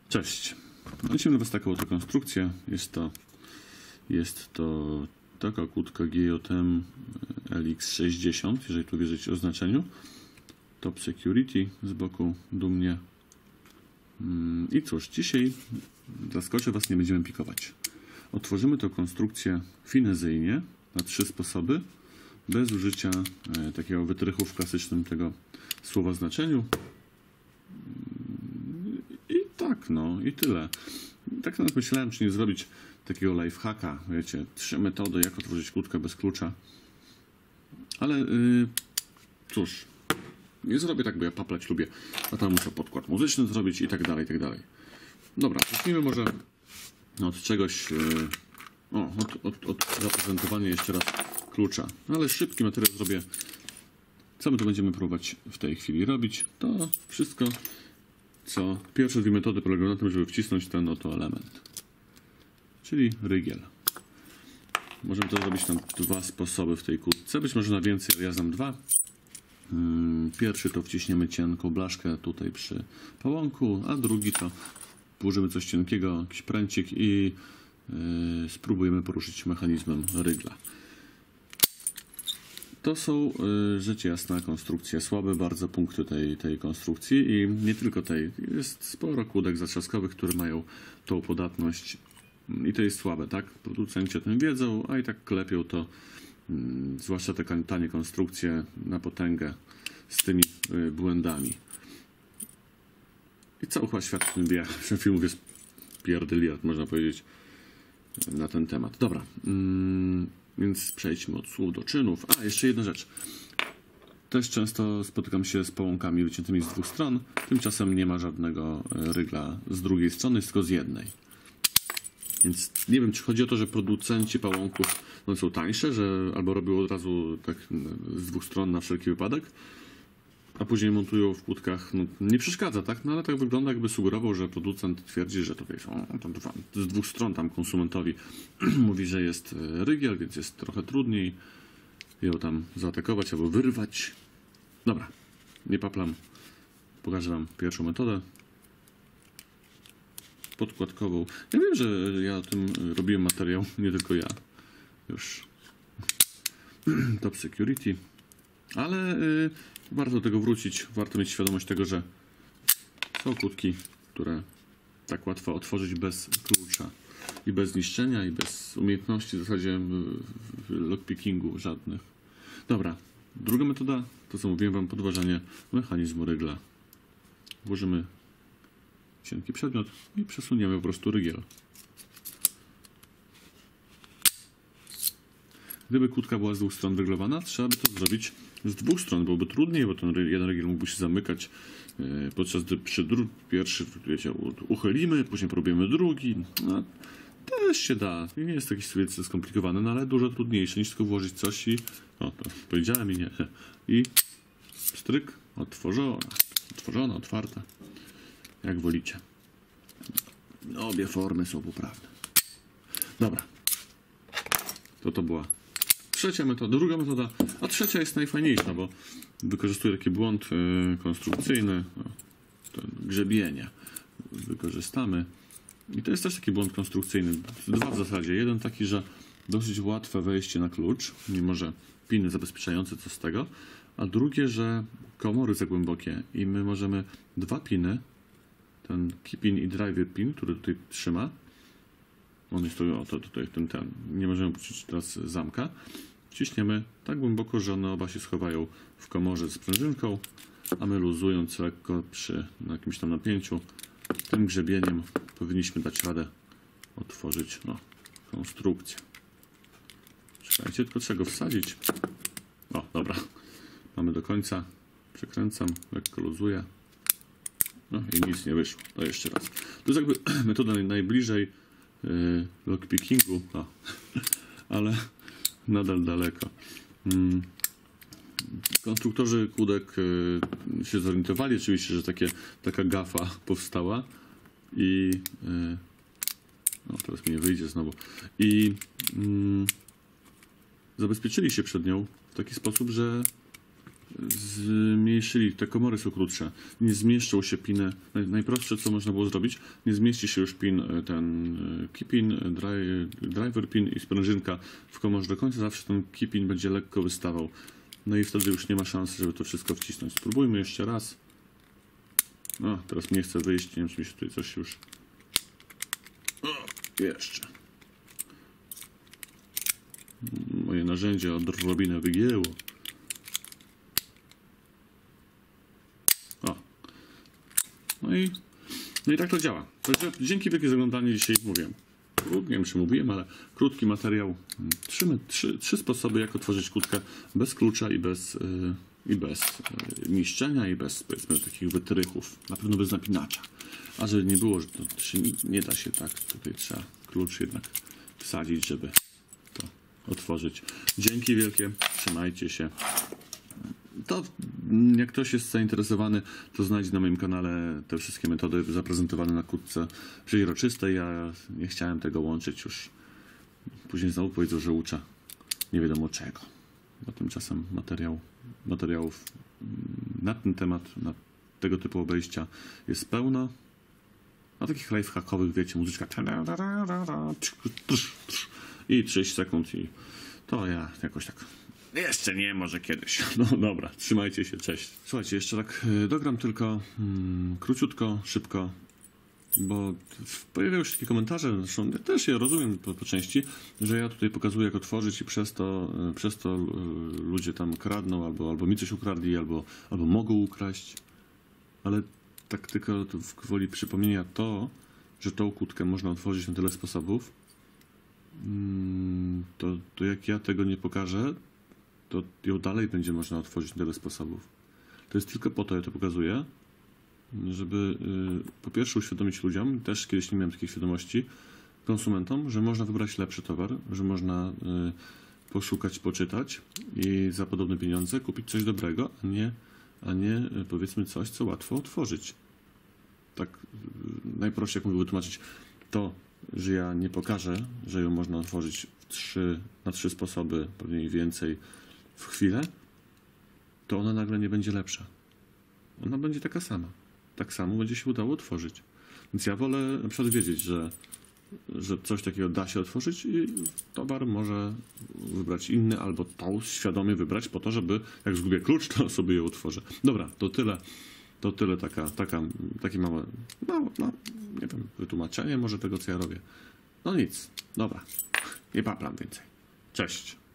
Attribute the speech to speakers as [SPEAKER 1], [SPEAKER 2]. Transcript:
[SPEAKER 1] Cześć. Naciągnę Was taką oto konstrukcję. Jest to taka kłódka GJM LX60, jeżeli tu wierzycie oznaczeniu. Top Security z boku dumnie. I cóż, dzisiaj zaskoczę Was, nie będziemy pikować. Otworzymy tę konstrukcję finezyjnie na 3 sposoby, bez użycia takiego wytrychu w klasycznym tego słowa znaczeniu. I tak, no i tyle. Tak nawet myślałem, czy nie zrobić takiego lifehacka, wiecie, 3 metody, jak otworzyć kłódkę bez klucza. Ale cóż, nie zrobię tak, bo ja paplać lubię, a tam muszę podkład muzyczny zrobić i tak dalej, i tak dalej. Dobra, zacznijmy może od czegoś, od zaprezentowania jeszcze raz klucza. Ale szybki materiał zrobię. Co my tu będziemy próbować w tej chwili robić? To wszystko, co pierwsze 2 metody polegają na tym, żeby wcisnąć ten oto element, czyli rygiel. Możemy to zrobić na 2 sposoby w tej kłódce, być może na więcej, ale ja znam 2. Pierwszy to wciśniemy cienką blaszkę tutaj przy pałąku, a drugi to włożymy coś cienkiego, jakiś pręcik i spróbujemy poruszyć mechanizmem rygla. To są, rzecz jasna, konstrukcje słabe, bardzo punkty tej konstrukcji i nie tylko tej. Jest sporo kłódek zatrzaskowych, które mają tą podatność i to jest słabe, tak? Producenci o tym wiedzą, a i tak klepią to, zwłaszcza te tanie konstrukcje na potęgę z tymi błędami. I cały chyba świat o tym wie, że filmów jest pierdyliard, można powiedzieć, na ten temat. Dobra. Więc przejdźmy od słów do czynów. A, jeszcze jedna rzecz. Też często spotykam się z pałąkami wyciętymi z 2 stron. Tymczasem nie ma żadnego rygla z drugiej strony, jest tylko z jednej. Więc nie wiem, czy chodzi o to, że producenci pałąków są tańsze, że albo robią od razu tak z 2 stron na wszelki wypadek, a później montują w kłódkach. No, nie przeszkadza, tak? No ale tak wygląda, jakby sugerował, że producent twierdzi, że to wiesz, z 2 stron tam konsumentowi mówi, że jest rygiel, więc jest trochę trudniej ją tam zaatakować albo wyrwać. Dobra, nie paplam. Pokażę Wam pierwszą metodę podkładkową. Ja wiem, że ja o tym robiłem materiał, nie tylko ja. Już Top Security. Ale warto do tego wrócić, warto mieć świadomość tego, że są kłódki, które tak łatwo otworzyć bez klucza i bez niszczenia i bez umiejętności w zasadzie lockpickingu żadnych. Dobra, druga metoda to, co mówiłem Wam, podważanie mechanizmu rygla. Włożymy cienki przedmiot i przesuniemy po prostu rygiel. Gdyby kłódka była z 2 stron ryglowana, trzeba by to zrobić z 2 stron. Byłoby trudniej, bo ten jeden rygiel mógłby się zamykać, podczas gdy przy pierwszy, wiecie, uchylimy, później próbujemy drugi. No, też się da. Nie jest to jakieś wielce skomplikowane, no ale dużo trudniejsze niż tylko włożyć coś i... O, to powiedziałem i nie. I stryk, otworzona, otwarta. Jak wolicie. Obie formy są poprawne. Dobra. To była trzecia metoda, druga metoda, a trzecia jest najfajniejsza, bo wykorzystuje taki błąd konstrukcyjny, ten grzebienie wykorzystamy. I to jest też taki błąd konstrukcyjny. 2 w zasadzie. Jeden taki, że dosyć łatwe wejście na klucz, mimo że piny zabezpieczające, co z tego, a drugie, że komory za głębokie i my możemy 2 piny, ten key pin i driver pin, który tutaj trzyma, on jest tutaj, ten. Nie możemy puścić teraz zamka. Wciśniemy tak głęboko, że one oba się schowają w komorze z sprężynką, a my luzując lekko na jakimś tam napięciu, tym grzebieniem powinniśmy dać radę otworzyć konstrukcję. Czekajcie, tylko trzeba go wsadzić. O, dobra. Mamy do końca. Przekręcam, lekko luzuję. No i nic nie wyszło. To jeszcze raz. To jest jakby metoda najbliżej lockpickingu, ale nadal daleko. Konstruktorzy kłódek się zorientowali oczywiście, że taka gafa powstała i teraz mi nie wyjdzie znowu i zabezpieczyli się przed nią w taki sposób, że zmniejszyli, te komory są krótsze, nie zmieszczą się piny. Najprostsze, co można było zrobić, nie zmieści się już pin, ten key pin, driver pin i sprężynka w komorze do końca, zawsze ten key pin będzie lekko wystawał. No i wtedy już nie ma szansy, żeby to wszystko wcisnąć. Spróbujmy jeszcze raz. No, teraz nie chcę wyjść, nie wiem, czy mi się tutaj coś już... O, jeszcze. Moje narzędzie odrobinę wygięło. O. No i tak to działa. Także dzięki wielkie za oglądanie dzisiaj. Mówiłem. Nie wiem, czy mówiłem, ale krótki materiał. Trzy sposoby, jak otworzyć kłódkę bez klucza i bez niszczenia i bez, powiedzmy, takich wytrychów. Na pewno bez napinacza. A żeby nie było, że to się nie da się tak. Tutaj trzeba klucz jednak wsadzić, żeby to otworzyć. Dzięki wielkie. Trzymajcie się. To jak ktoś jest zainteresowany, to znajdzie na moim kanale te wszystkie metody zaprezentowane na kłódce przeźroczystej. Ja nie chciałem tego łączyć już. Później znowu powiedzą, że uczę nie wiadomo czego. Bo tymczasem materiałów na ten temat, na tego typu obejścia jest pełno. A takich lifehackowych, wiecie, muzyczka i 30 sekund i to ja jakoś tak... Jeszcze nie, może kiedyś. No dobra, trzymajcie się, cześć. Słuchajcie, jeszcze tak dogram tylko króciutko, szybko, bo pojawiały się takie komentarze, zresztą ja też je rozumiem po części, że ja tutaj pokazuję, jak otworzyć i przez to ludzie tam kradną, albo mi coś ukradli, albo mogą ukraść. Ale tak tylko w gwoli przypomnienia to, że tą kłódkę można otworzyć na tyle sposobów, to jak ja tego nie pokażę, to ją dalej będzie można otworzyć na tyle sposobów. To jest tylko po to, ja to pokazuję, żeby po pierwsze uświadomić ludziom, też kiedyś nie miałem takiej świadomości, konsumentom, że można wybrać lepszy towar, że można poszukać, poczytać i za podobne pieniądze kupić coś dobrego, a nie powiedzmy coś, co łatwo otworzyć. Tak najprościej, jak mogę wytłumaczyć, to, że ja nie pokażę, że ją można otworzyć na trzy sposoby, pewnie i więcej, w chwilę, to ona nagle nie będzie lepsza. Ona będzie taka sama. Tak samo będzie się udało otworzyć. Więc ja wolę na przykład wiedzieć, że coś takiego da się otworzyć i towar może wybrać inny, albo tą świadomie wybrać po to, żeby jak zgubię klucz, to sobie ją otworzę. Dobra, to tyle. To tyle takie małe, nie wiem, wytłumaczenie może tego, co ja robię. No nic, dobra. Nie paplam więcej. Cześć.